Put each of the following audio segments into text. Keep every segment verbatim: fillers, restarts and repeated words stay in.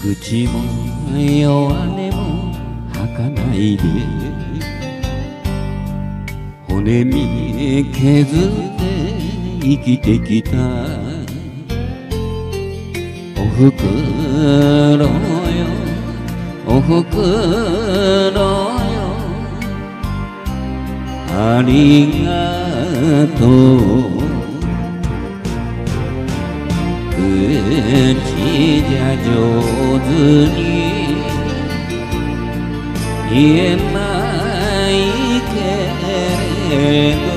口も弱音も吐かないで骨身削って生きてきたおふくろよおふくろよありがとう口じゃ上手に言えないけれど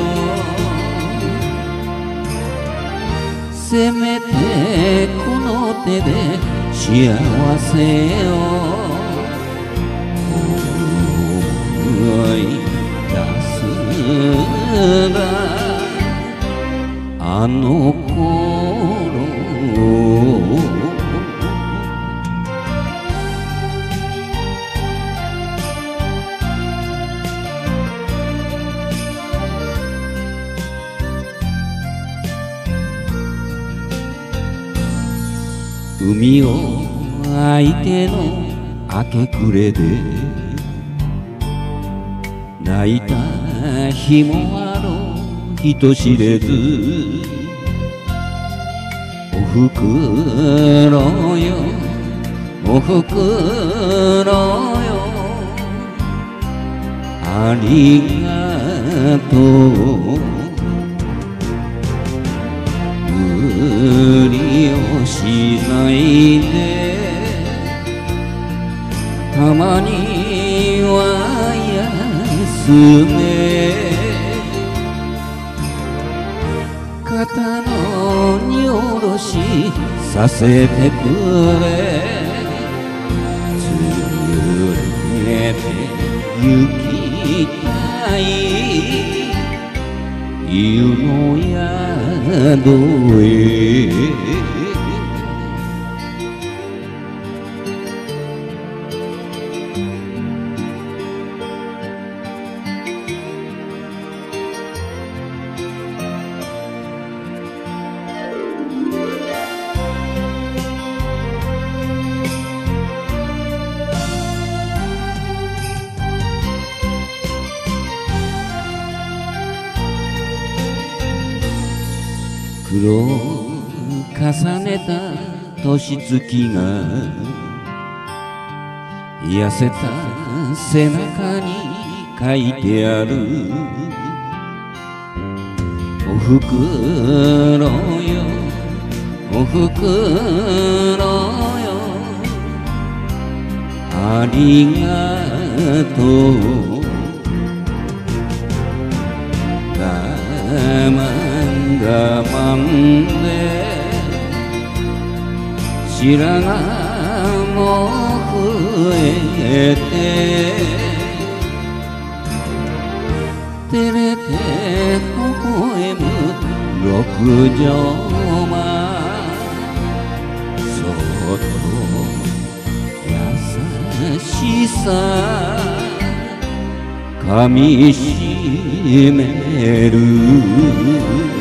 せめてこの手で幸せを思い出すがあの頃海を相手の明け暮れで泣いた日もあろう人知れずおふくろよおふくろよありがとう無理をしないでたまには休め肩の荷下ろしさせてくれ連れて行きたい湯の宿へ苦労重ねた年月が痩せた背中に書いてあるおふくろよおふくろよありがとう我慢我慢で白髪も増えて照れて微笑む六畳間そっと優しさ噛みしめる